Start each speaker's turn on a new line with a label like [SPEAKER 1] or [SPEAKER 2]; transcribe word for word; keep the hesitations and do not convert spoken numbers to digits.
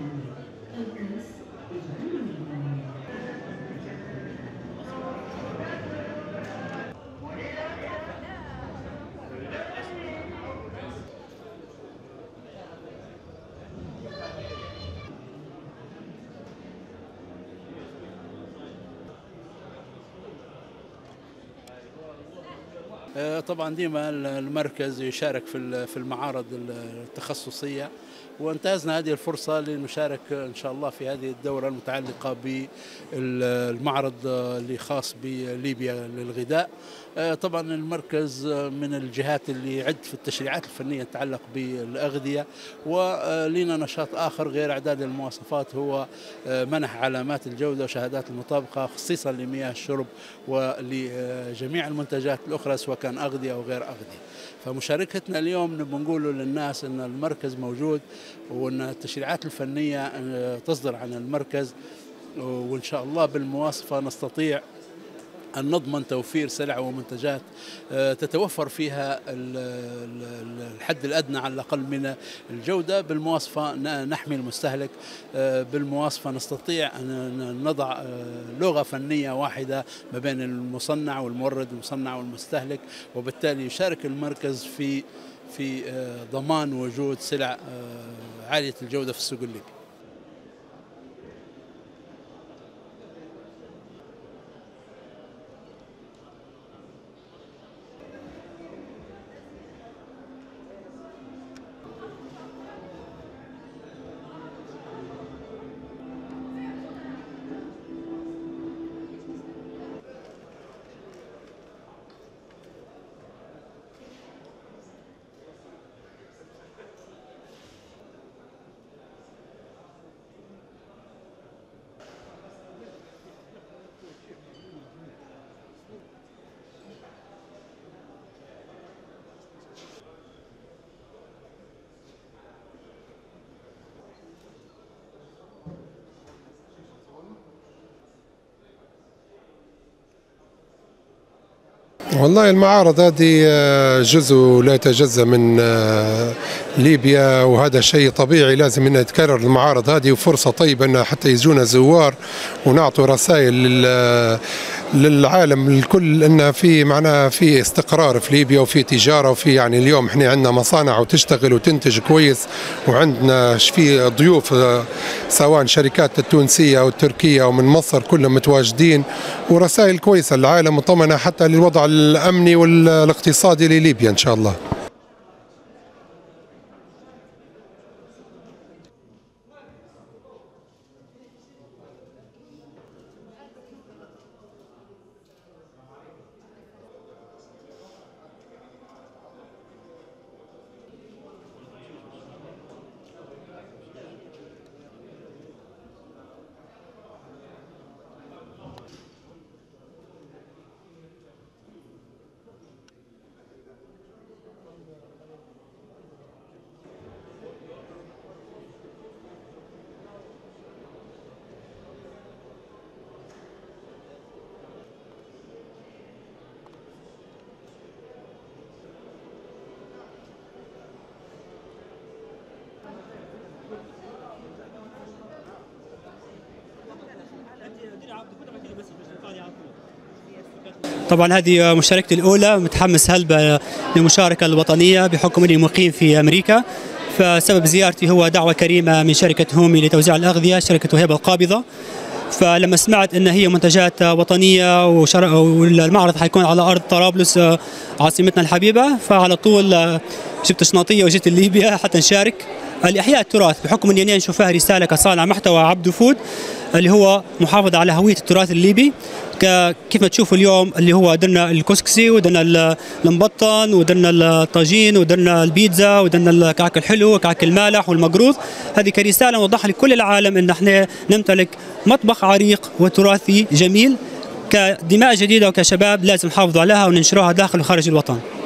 [SPEAKER 1] طبعا ديما المركز يشارك في في المعارض التخصصية، وانتهزنا هذه الفرصة لنشارك إن شاء الله في هذه الدورة المتعلقة بالمعرض اللي خاص بليبيا للغذاء. طبعا المركز من الجهات اللي يعد في التشريعات الفنية تتعلق بالأغذية، ولنا نشاط آخر غير إعداد المواصفات هو منح علامات الجودة وشهادات المطابقة خصيصا لمياه الشرب ولجميع المنتجات الأخرى سواء كان أغذية أو غير أغذية. فمشاركتنا اليوم نبغى نقول للناس أن المركز موجود وأن التشريعات الفنية تصدر عن المركز، وإن شاء الله بالمواصفة نستطيع أن نضمن توفير سلع ومنتجات تتوفر فيها الحد الأدنى على الأقل من الجودة. بالمواصفة نحمي المستهلك، بالمواصفة نستطيع أن نضع لغة فنية واحدة ما بين المصنع والمورد المصنع والمستهلك، وبالتالي يشارك المركز في في ضمان وجود سلع عالية الجودة في السوق الليبي.
[SPEAKER 2] والله المعارض هذه جزء لا يتجزأ من ليبيا، وهذا شيء طبيعي لازم أن يتكرر المعارض هذه، وفرصة طيبة أن حتى يجونا زوار ونعطوا رسائل للعالم الكل أن في معناها في استقرار في ليبيا وفي تجارة وفي يعني اليوم احنا عندنا مصانع وتشتغل وتنتج كويس، وعندنا في ضيوف سواء شركات التونسية والتركية ومن مصر كلهم متواجدين، ورسائل كويسة للعالم وطمنة حتى للوضع الأمني والاقتصادي لليبيا إن شاء الله.
[SPEAKER 3] طبعا هذه مشاركتي الأولى، متحمس هلبة للمشاركة الوطنية بحكم أني مقيم في أمريكا. فسبب زيارتي هو دعوة كريمة من شركة هومي لتوزيع الأغذية، شركة وهيبة القابضة. فلما سمعت أن هي منتجات وطنية والمعرض حيكون على أرض طرابلس عاصمتنا الحبيبة، فعلى طول جبت شنطية وجيت ليبيا حتى نشارك الإحياء التراث، بحكم أني أنا نشوفها رسالة كصانع محتوى عبدو فود اللي هو محافظة على هوية التراث الليبي. كيف ما تشوفوا اليوم اللي هو درنا الكسكسي ودرنا المبطن ودرنا الطاجين ودرنا البيتزا ودرنا الكعك الحلو والكعك المالح والمقروض. هذه كرسالة نوضحها لكل العالم ان احنا نمتلك مطبخ عريق وتراثي جميل، كدماء جديدة وكشباب لازم نحافظوا عليها وننشروها داخل وخارج الوطن.